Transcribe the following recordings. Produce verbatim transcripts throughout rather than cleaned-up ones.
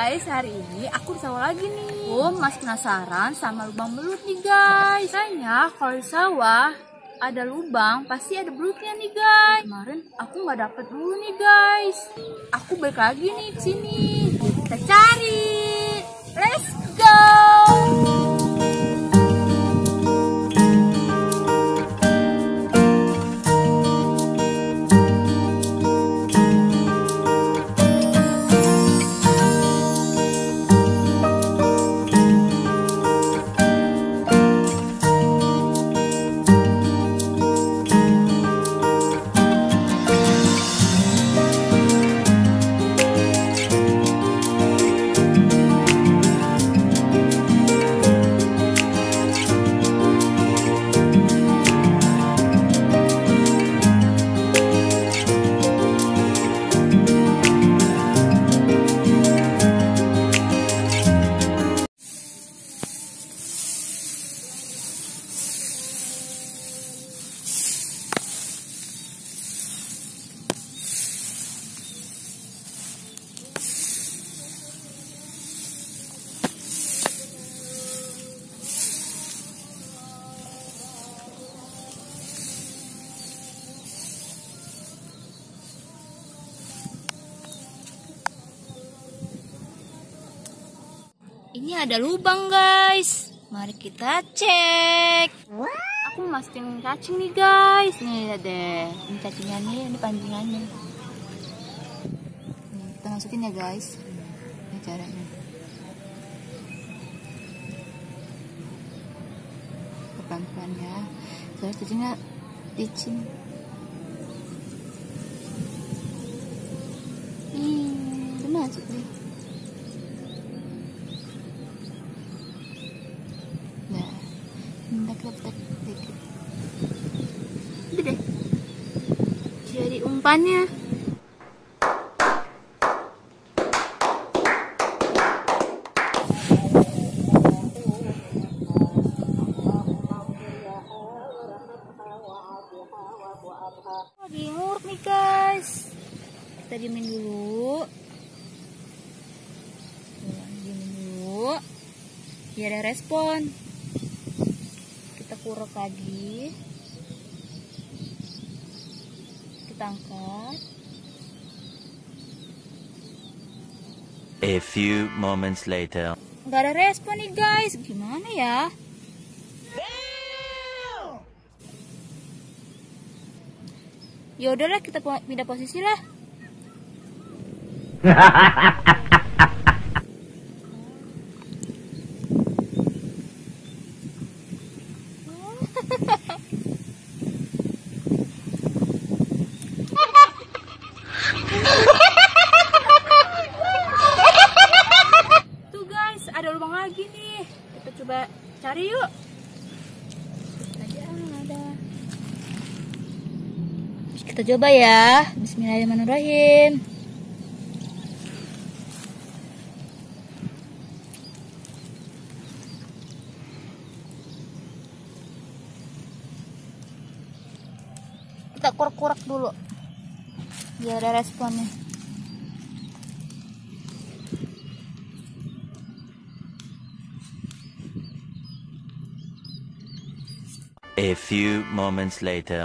guys, hari ini aku di sawah lagi nih. Oh, masih penasaran sama lubang belut nih guys. Kayaknya kalau di sawah ada lubang, pasti ada belutnya nih guys. Kemarin aku nggak dapet dulu nih guys. Aku balik lagi nih ke sini. Kita cari. Let's go. Ini ada lubang guys, mari kita cek. Aku masukin cacing nih guys. Nih lihat deh, ini cacingnya nih, ini pancingannya. Nih, kita masukin ya guys. Ini caranya. Pelan-pelan ya, soalnya cacingnya licin. Ih, udah masuk deh. Dikit. Udah deh. Jadi umpannya. Lagi nguruk nih guys. Kita diemin dulu. Diemin dulu. Biar ada respon. Kita kuruk lagi, kita angkat. A few moments later. Nggak ada respon nih guys, gimana ya? Ya udahlah, kita pindah posisi lah. Tuh guys, ada lubang lagi nih. Kita coba cari yuk. Ada, ada. Kita coba ya. Bismillahirrahmanirrahim. Kita kurek-kurek dulu biar ada responnya. A few moments later.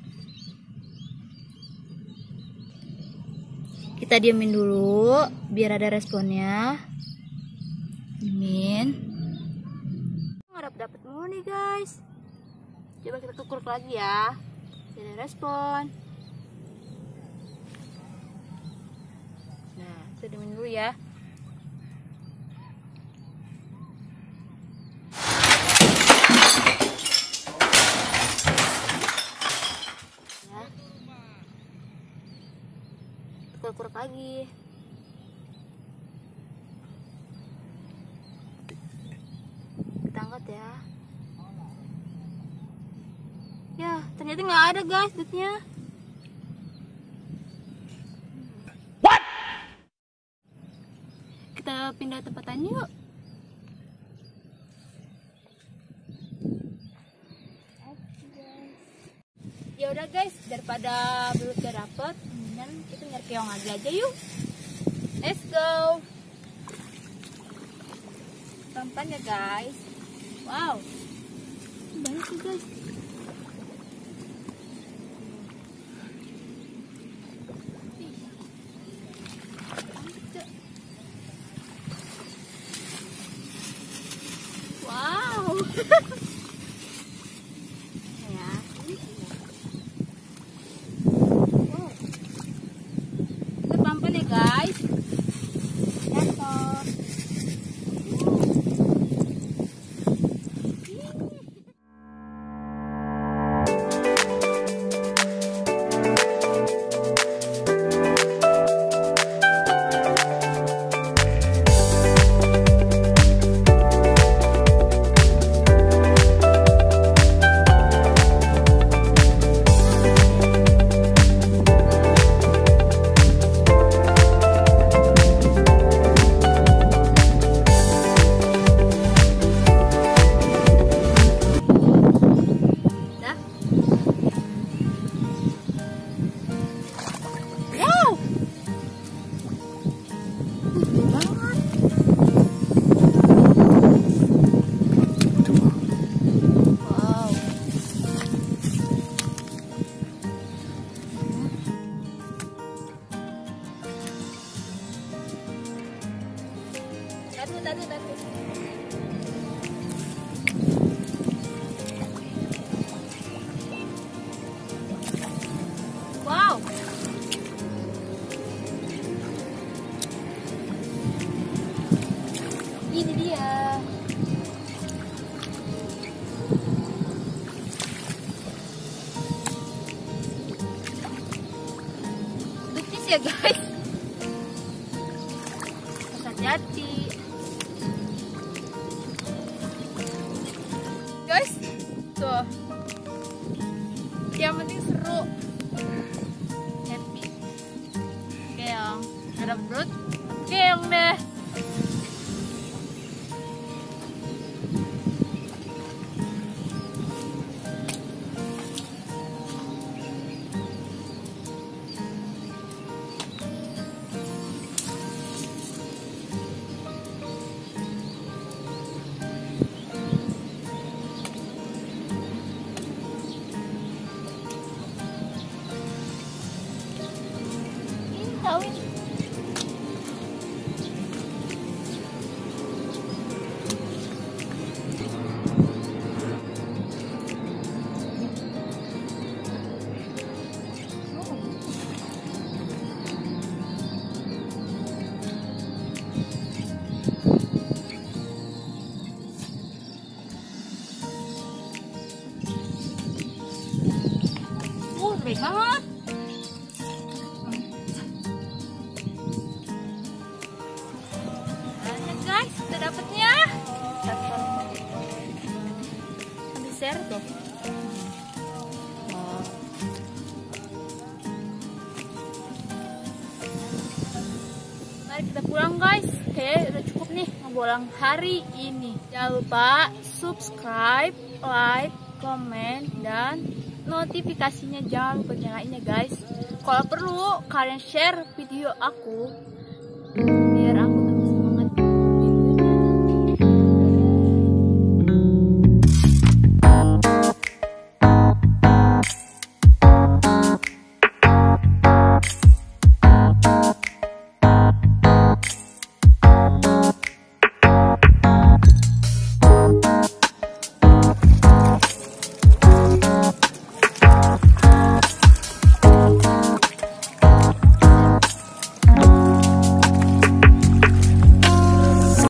Kita diemin dulu biar ada responnya. Diemin. Nggak dapet mulu nih guys. Coba kita tukur lagi ya. Biar ada respon. Nah, kita diemin dulu ya. Kurek lagi. Kita angkat ya. Ya, ternyata nggak ada guys dutnya. What? Kita pindah tempatan yuk. Ya udah guys, daripada belut gak dapet, mendingan kita nyari keong lagi aja yuk. Let's go. pelan-pelan ya guys. Wow, banyak sih guys. Wow. Ya. Wow. Kita pelan-pelan ya guys. Jatuh. Tadu, tadu, tadu. Wow. Ini dia. Lutis ya guys. Hati-hati. Guys, tuh. Yang penting seru. Happy. Keong. Ada perut. Keong deh. Tahu ini. Oh, baik banget. Guys, kita dapatnya. Ambil share tuh. Wow. Mari kita pulang guys. Oke, udah cukup nih ngebolang hari ini. Jangan lupa subscribe, like, komen, dan notifikasinya jangan lupa nyalain ya guys. Kalau perlu kalian share video aku.